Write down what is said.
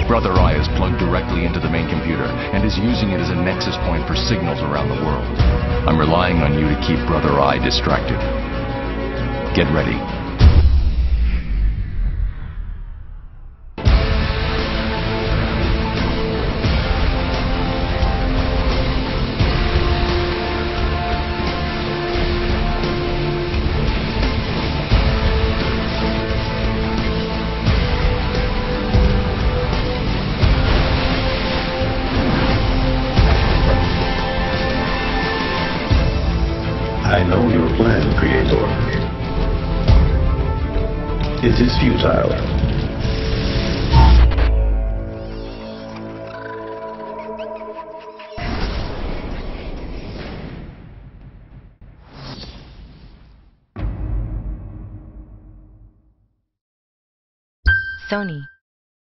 Brother Eye is plugged directly into the main computer and is using it as a nexus point for signals around the world. I'm relying on you to keep Brother Eye distracted. Get ready. I know your plan, Creator. It is futile. Sony.